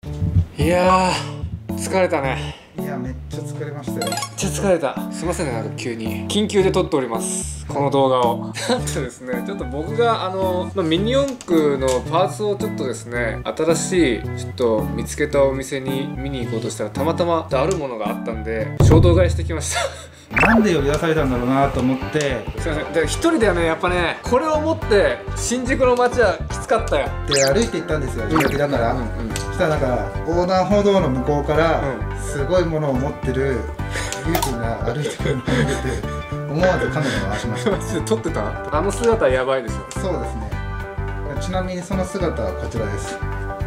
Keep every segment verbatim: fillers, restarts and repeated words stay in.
いやー疲れたね。 いやめっちゃ疲れましたよ。 めっちゃ疲れた。すいませんね、なんか急に緊急で撮っておりますこの動画を。なんとですね、ちょっと僕があの、まあ、ミニ四駆のパーツをちょっとですね、新しいちょっと見つけたお店に見に行こうとしたら、たまたまあるものがあったんで衝動買いしてきました。 なんで呼び出されたんだろうなと思って。 すいません、だから一人ではね、やっぱねこれを持って新宿の街はきつかったよ。 で歩いて行ったんですよ、自宅だから。そしたらなんか横断歩道の向こうからすごいものを持ってるゆうくんが歩いてくるのを見て、思わずカメラ回しました。 撮ってた？あの姿やばいでしょ。 そうですね。ちなみにその姿はこちらです。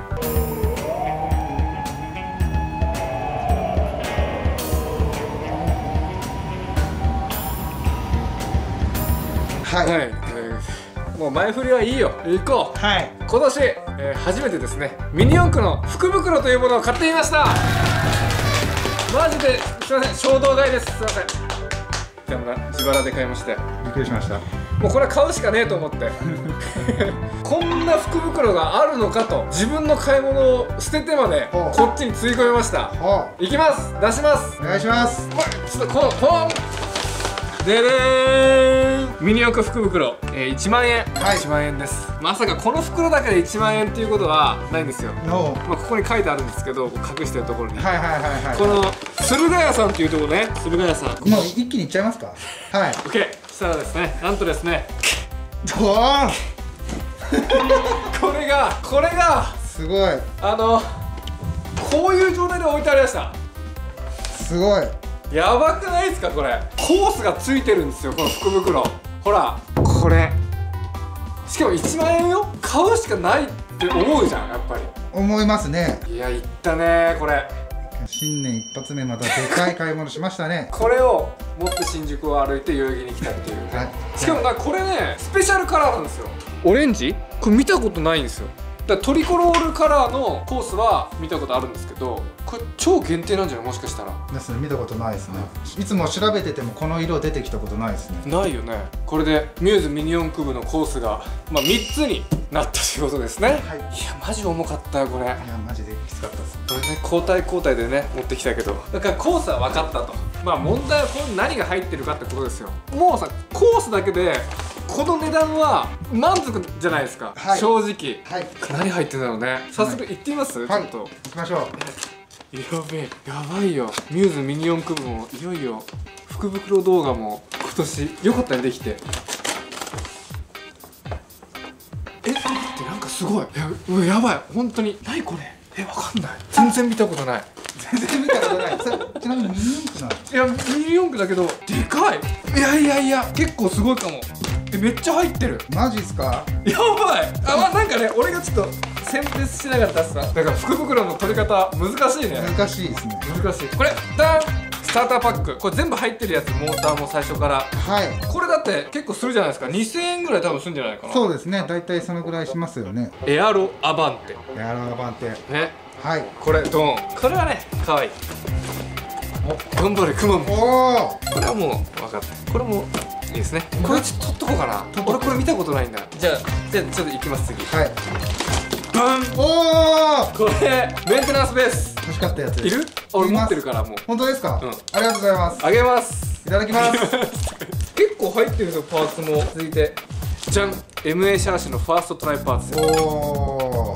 はい、はい、 もう前振りはいいよ、行こう。はい、今年、えー、初めてですね、ミニ四駆の福袋というものを買ってみました。マジですいません、衝動買いです。すいません。でもな、自腹で買いましたよ。 びっくりしました。 もうこれは買うしかねえと思ってこんな福袋があるのかと、自分の買い物を捨ててまでこっちにつぎ込みました。いきます、出します。 お願いします。 ちょっとこのポンででーん、ミニ四駆福袋、えー、いちまんえん、はい、いちまんえんです。まさかこの袋だけでいちまんえんっていうことはないんですよ。まあここに書いてあるんですけど、隠してるところに、はいはいはいはい、この駿河屋さんっていうところね、駿河屋さん、 もう一気にいっちゃいますか。はい、 OK。 そしたらですね、なんとですね、 ドーンこれがこれがすごい、 あのこういう状態で置いてありました。 すごい、 やばくないですかこれ。コースがついてるんですよ、この福袋。ほらこれ、しかもいちまんえんよ。買うしかないって思うじゃん、やっぱり。 思いますね。 いや、いったねこれ。 新年一発目、またでかい買い物しましたね。 これを持って新宿を歩いて代々木に来たっていう、はい、しかもな、これねスペシャルカラーなんですよ。オレンジ、これ見たことないんですよ。だからトリコロールカラーのコースは見たことあるんですけど、これ超限定なんじゃない、もしかしたら。 ですね、見たことないですね。いつも調べててもこの色出てきたことないですね。 ないよね。これでミューズミニ四駆部のコースが、まあ、みっつになった仕事ですね。はい、いやマジ重かったよこれ。いやマジできつかったです。 これね、交代交代でね持ってきたけど、だからコースは分かったと。まあ問題はこれ何が入ってるかってことですよ。もうさ、コースだけでこの値段は満足じゃないですか、はい、正直。はい、何入ってんだろうね。早速行ってみます、はい、ちょっと行きましょう。 やべえ、やばいよ。ミューズミニ四駆部もいよいよ福袋動画も今年よかったね、できて。え、待って、なんかすごい。いや、うわ、やばい、本当に。何これ。え、わかんない。全然見たことない。 全然見たことない。ちなみにミニ四駆なの？ いや、ミニ四駆だけどでかい。いやいやいや、結構すごいかも。え、めっちゃ入ってる。 マジっすか？ やばい。あ、まあ、なんかね、俺がちょっと選別しなかったっすさ。だから福袋の取り方難しいね。 難しいですね。 難しい。これダン、スターターパック。これ全部入ってるやつ、モーターも最初から。はい。これだって結構するじゃないですか。にせんえんぐらい多分するんじゃないかな。 そうですね。だいたいそのぐらいしますよね。 エアロアバンテ。 エアロアバンテ。 ね。 はい。 これドン。これはね、可愛い。お、頑張れクマも。おお。これはもう分かった。これもいいですね。これちょっと取っとこうかな。俺これ見たことないんだ。じゃあ、じゃあちょっと行きます次。はい。バン。おお。これメンテナンスベース。欲しかったやつ。 いる？俺持ってるからもう。 本当ですか？うん。ありがとうございます。 あげます。 いただきます。 結構入ってるんですよ、パーツも。続いてじゃん、 エムエー シャーシのファーストトライパーツ。おお。はい。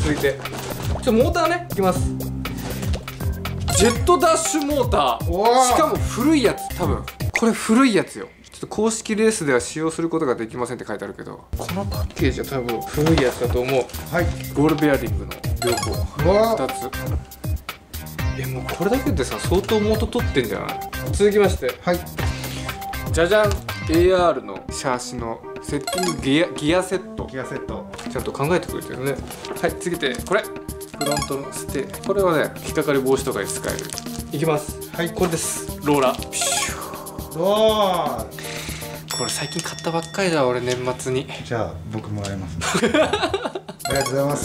続いてちょモーターね、いきます。ジェットダッシュモーター。しかも古いやつ、多分これ古いやつよ。ちょっと公式レースでは使用することができませんって書いてあるけど、このパッケージは多分古いやつだと思う。はい。ゴールベアリングの両方ふたつ。え、もうこれだけでさ相当モート取ってんじゃない？続きまして、はい、じゃじゃん、 エーアール のシャーシのセッティングギアギアセット。ギアセットちゃんと考えてくれてるね。はい、次でこれフロントのステ、これはね引っかかり防止とかに使える。いきます。はい、これです。ローラー。ピシュー。おー、これ最近買ったばっかりだ俺、年末に。 じゃあ僕もらいます、ね、ありがとうございます。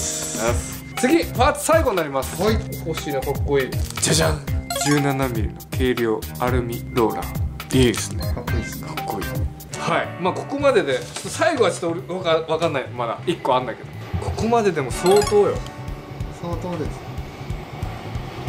次パーツ最後になります。はい、欲しいな、かっこいい。じゃじゃん、じゅうななミリの軽量アルミローラー。いいですね。かっこいいですね。かっこいい。はい、まあここまでで最後はちょっとわかんない、まだいっこあんだけど、ここまででも相当よ。 相当です。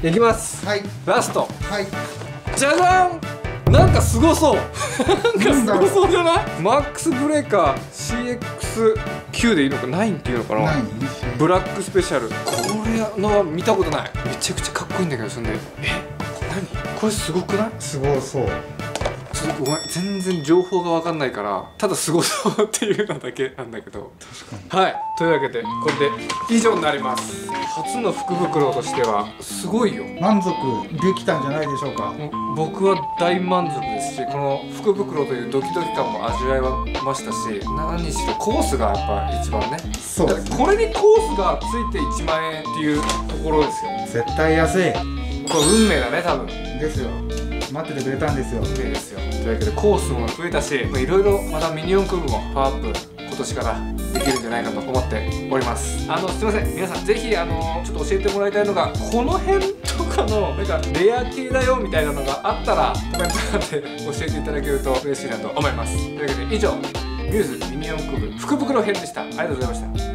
いきます。 はいラスト。 はい。 じゃじゃん。なんかすごそう。なんかすごそうじゃない？マックスブレーカー シーエックスきゅう でいいのかナインっていうのかな。ブラックスペシャル。これの見たことない。めちゃくちゃかっこいいんだけど、そんで、え、何？これすごくない？ すごそう。 ちょっとごめん、全然情報が分かんないからただすごそうっていうのだけなんだけど。確かに。はい、というわけでこれで以上になります。初の福袋としてはすごいよ。 満足できたんじゃないでしょうか。 僕は大満足ですし、この福袋というドキドキ感も味わいましたし、何にしろコースがやっぱ一番ね。そうですね。これにコースがついていちまんえんっていうところですよ。 絶対安い。 これ運命だね、多分。 ですよ。待っててくれたんですよ。 運命ですよ。というわけでコースも増えたし、いろいろまたミニ四駆部もパワーアップ今年からできるんじゃないかと思っております。あのすいません、皆さんぜひあのちょっと教えてもらいたいのが、この辺とかのなんかレア系だよみたいなのがあったらコメント欄で教えていただけると嬉しいなと思います。というわけで以上ミューズミニ四駆部福袋編でした。ありがとうございました。